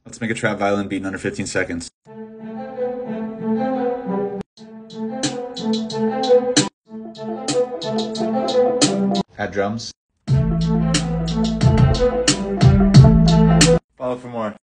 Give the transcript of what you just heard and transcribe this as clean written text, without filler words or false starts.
Let's make a trap violin beat in under 15 seconds. Add drums. Follow for more.